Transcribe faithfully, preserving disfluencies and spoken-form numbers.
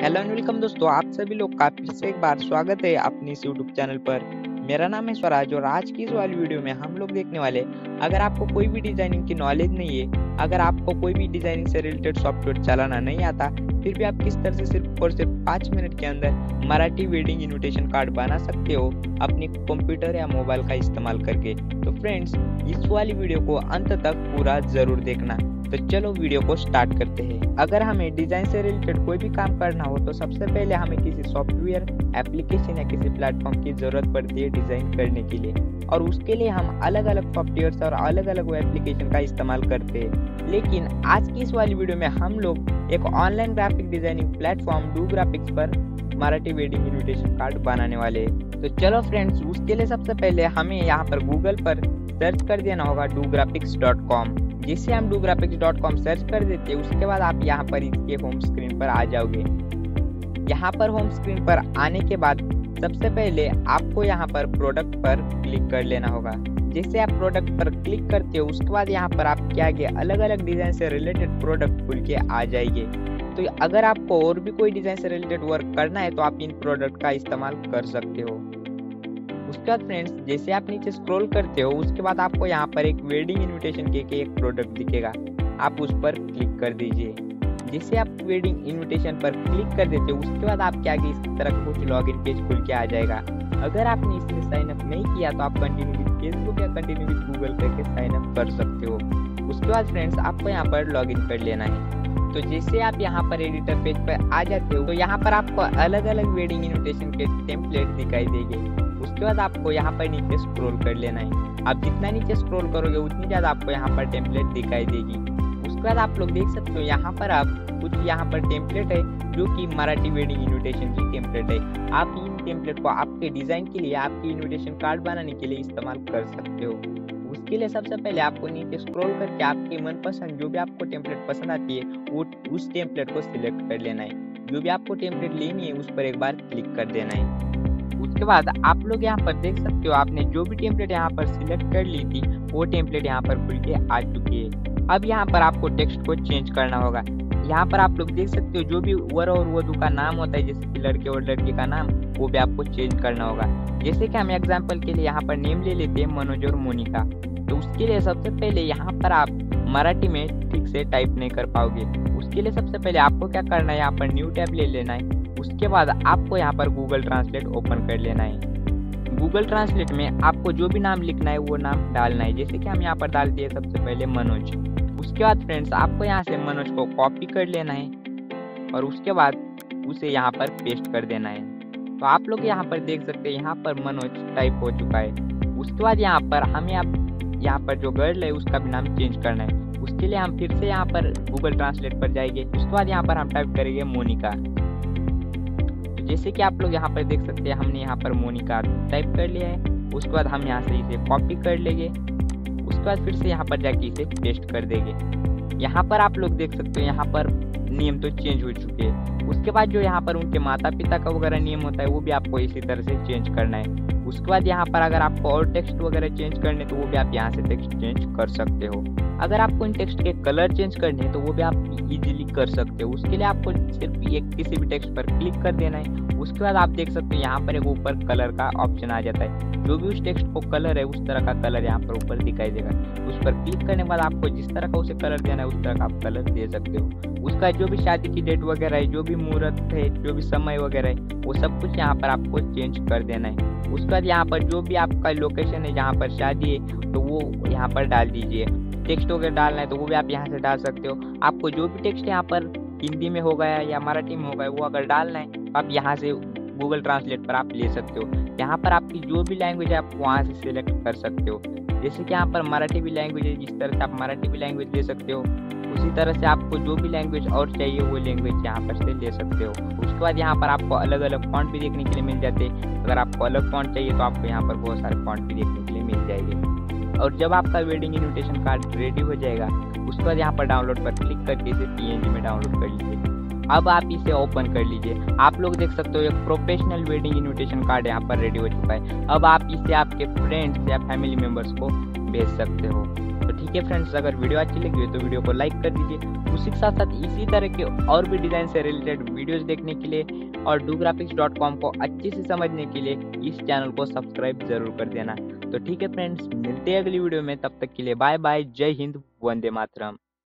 Hello and welcome दोस्तों, आप सभी लोग का फिर से एक बार स्वागत है अपनी इस यूट्यूब चैनल पर। मेरा नाम है स्वराज और आज की इस वाली वीडियो में हम लोग देखने वाले, अगर आपको कोई भी डिजाइनिंग की नॉलेज नहीं है, अगर आपको कोई भी डिजाइनिंग से रिलेटेड सॉफ्टवेयर चलाना नहीं आता, फिर भी आप किस तरह से सिर्फ और सिर्फ पाँच मिनट के अंदर मराठी वेडिंग इनविटेशन कार्ड बना सकते हो अपने कंप्यूटर या मोबाइल का इस्तेमाल करके। तो फ्रेंड्स, इस वाली वीडियो को अंत तक पूरा जरूर देखना। तो चलो वीडियो को स्टार्ट करते हैं। अगर हमें डिजाइन से रिलेटेड कोई भी काम करना हो तो सबसे पहले हमें किसी सॉफ्टवेयर, एप्लीकेशन या किसी प्लेटफॉर्म की जरूरत पड़ती है डिजाइन करने के लिए, और उसके लिए हम अलग अलग सॉफ्टवेयर और अलग अलग एप्लीकेशन का इस्तेमाल करते हैं। लेकिन आज की इस वाली वीडियो में हम लोग एक online graphic designing platform do graphics पर मराठी वेडिंग इनविटेशन कार्ड बनाने वाले हैं। तो चलो फ्रेंड्स, उसके लिए सबसे पहले हमें यहाँ पर गूगल पर सर्च कर देना होगा डू ग्राफिक्स डॉट कॉम। जिससे हम do graphics dot com search कर देते हैं, उसके बाद आप यहाँ पर इसके होम स्क्रीन पर आ जाओगे। यहाँ पर होम स्क्रीन पर आने के बाद सबसे पहले आपको यहाँ पर प्रोडक्ट पर क्लिक कर लेना होगा। जैसे आप प्रोडक्ट पर क्लिक करते हो, उसके बाद यहाँ पर आपके आगे अलग अलग डिजाइन से रिलेटेड प्रोडक्ट खुल के आ जाएंगे। तो अगर आपको और भी कोई डिजाइन से रिलेटेड वर्क करना है तो आप इन प्रोडक्ट का इस्तेमाल कर सकते हो। उसके बाद फ्रेंड्स, जैसे आप नीचे स्क्रॉल करते हो, उसके बाद आपको यहाँ पर एक वेडिंग इनविटेशन के, के एक प्रोडक्ट दिखेगा, आप उस पर क्लिक कर दीजिए। जैसे आप वेडिंग इनविटेशन पर क्लिक कर देते हो, उसके बाद आपके आगे इस तरह कुछ लॉगिन पेज खुल के आ जाएगा। अगर आपने इसमें साइन अप नहीं किया तो आप कंटिन्यू विद फेसबुक या कंटिन्यू विद गूगल करके साइन अप कर सकते हो। उसके बाद फ्रेंड्स, आपको यहाँ पर लॉगिन कर लेना है। तो जैसे आप यहाँ पर एडिटर पेज पर आ जाते हो, तो यहाँ पर आपको अलग अलग वेडिंग इनविटेशन के टेम्पलेट दिखाई देंगे। उसके बाद आपको यहाँ पर नीचे स्क्रॉल कर लेना है। आप जितना नीचे स्क्रॉल करोगे उतनी ज़्यादा आपको यहाँ पर टेम्पलेट दिखाई देगी। उसके बाद आप लोग देख सकते हो यहाँ पर आप कुछ यहाँ पर टेम्पलेट है जो कि मराठी वेडिंग इनविटेशन की टेम्पलेट है। आप इन टेम्पलेट को आपके डिजाइन के लिए, आपके इनविटेशन कार्ड बनाने के लिए इस्तेमाल कर सकते हो। उसके लिए सबसे पहले आपको नीचे स्क्रॉल करके आपकी मनपसंद जो भी आपको टेम्पलेट पसंद आती है वो उस टेम्पलेट को सिलेक्ट कर लेना है। जो भी आपको टेम्पलेट लेनी है उस पर एक बार क्लिक कर देना है। उसके बाद आप लोग यहाँ पर देख सकते हो, आपने जो भी टेम्पलेट यहाँ पर सिलेक्ट कर ली थी वो टेम्पलेट यहाँ पर खुल के आ चुकी है। अब यहाँ पर आपको टेक्स्ट को चेंज करना होगा। यहाँ पर आप लोग देख सकते हो जो भी वर और वधू का नाम होता है, जैसे कि लड़के और लड़की का नाम, वो भी आपको चेंज करना होगा। जैसे कि हम एग्जाम्पल के लिए यहाँ पर नेम ले लेते हैं मनोज और मोनिका। तो उसके लिए सबसे पहले यहाँ पर आप मराठी में ठीक से टाइप नहीं कर पाओगे। उसके लिए सबसे पहले आपको क्या करना है, यहाँ पर न्यू टैब ले लेना है। उसके बाद आपको यहाँ पर गूगल ट्रांसलेट ओपन कर लेना है। गूगल ट्रांसलेट में आपको जो भी नाम लिखना है वो नाम डालना है। जैसे कि हम यहाँ पर डालते हैं सबसे पहले मनोज। उसके बाद फ्रेंड्स, आपको यहाँ से मनोज को कॉपी कर लेना है और उसके बाद उसे यहाँ पर पेस्ट कर देना है। तो आप लोग यहाँ पर देख सकते हैं यहाँ पर मनोज टाइप हो चुका है। उसके बाद यहाँ पर हमें आप यहाँ पर जो गर्ल है उसका भी नाम चेंज करना है। उसके लिए हम फिर से यहाँ पर गूगल ट्रांसलेट पर जाएंगे। उसके बाद यहाँ पर हम टाइप करेंगे मोनिका। तो जैसे कि आप लोग यहाँ पर देख सकते हैं, हमने यहाँ पर मोनिका टाइप कर लिया है। उसके बाद हम यहाँ से इसे कॉपी कर लेंगे। उसके बाद फिर से यहाँ पर जाके इसे पेस्ट कर देंगे। यहाँ पर आप लोग देख सकते हो यहाँ पर नियम तो चेंज हो चुके हैं। उसके बाद जो यहाँ पर उनके माता पिता का वगैरह नियम होता है वो भी आपको इसी तरह से चेंज करना है। उसके बाद यहाँ पर अगर आपको और टेक्स्ट वगैरह चेंज करने तो वो भी आप यहाँ से टेक्स्ट चेंज कर सकते हो। अगर आपको इन टेक्स्ट के कलर चेंज करने हैं तो वो भी आप इजीली कर सकते हो। उसके लिए आपको सिर्फ एक किसी भी टेक्स्ट पर क्लिक कर देना है। उसके बाद आप देख सकते हो यहाँ पर एक ऊपर कलर का ऑप्शन आ जाता है। जो भी उस टेक्स्ट को कलर है उस तरह का कलर यहाँ पर ऊपर दिखाई देगा। उस पर क्लिक करने के बाद आपको जिस तरह का उसे कलर देना है उस तरह का आप कलर दे सकते हो। उसका जो भी शादी की डेट वगैरह है, जो भी मुहूर्त है, जो भी समय वगैरह है, वो सब कुछ यहाँ पर आपको चेंज कर देना है। उसके बाद यहाँ पर जो भी आपका लोकेशन है जहाँ पर शादी है तो वो यहाँ पर डाल दीजिए। टेक्स्ट वगैरह डालना है तो वो भी आप यहाँ से डाल सकते हो। आपको जो भी टेक्स्ट यहाँ पर हिंदी में हो गया या मराठी में हो गया वो अगर डालना है तो आप यहाँ से गूगल ट्रांसलेट पर आप ले सकते हो। यहाँ पर आपकी जो भी लैंग्वेज है आप वहाँ से सिलेक्ट कर सकते हो। जैसे कि यहाँ पर मराठी भी लैंग्वेज है, जिस तरह से आप मराठी भी लैंग्वेज ले सकते हो, उसी तरह से आपको जो भी लैंग्वेज और चाहिए वो लैंग्वेज यहाँ पर से ले सकते हो। उसके बाद यहाँ पर आपको अलग अलग फॉन्ट भी देखने के लिए मिल जाते हैं। अगर आपको अलग फॉन्ट चाहिए तो आपको यहाँ पर बहुत सारे फॉन्ट भी देखने के लिए मिल जाएंगे। और जब आपका वेडिंग इनविटेशन कार्ड रेडी हो जाएगा उसके बाद यहाँ पर डाउनलोड पर क्लिक करके इसे पीएनजी में डाउनलोड कर लीजिए। अब आप इसे ओपन कर लीजिए। आप लोग देख सकते हो एक प्रोफेशनल वेडिंग इनविटेशन कार्ड यहाँ पर रेडी हो चुका है। अब आप इसे आपके फ्रेंड्स या फैमिली मेंबर्स को भेज सकते हो। तो ठीक है फ्रेंड्स, अगर वीडियो अच्छी लगी हो तो वीडियो को लाइक कर दीजिए। उसी के साथ साथ इसी तरह के और भी डिज़ाइन से रिलेटेड वीडियोस देखने के लिए और डू ग्राफिक्स डॉट कॉम को अच्छे से समझने के लिए इस चैनल को सब्सक्राइब जरूर कर देना। तो ठीक है फ्रेंड्स, मिलते हैं अगली वीडियो में, तब तक के लिए बाय बाय, जय हिंद, वंदे मातरम।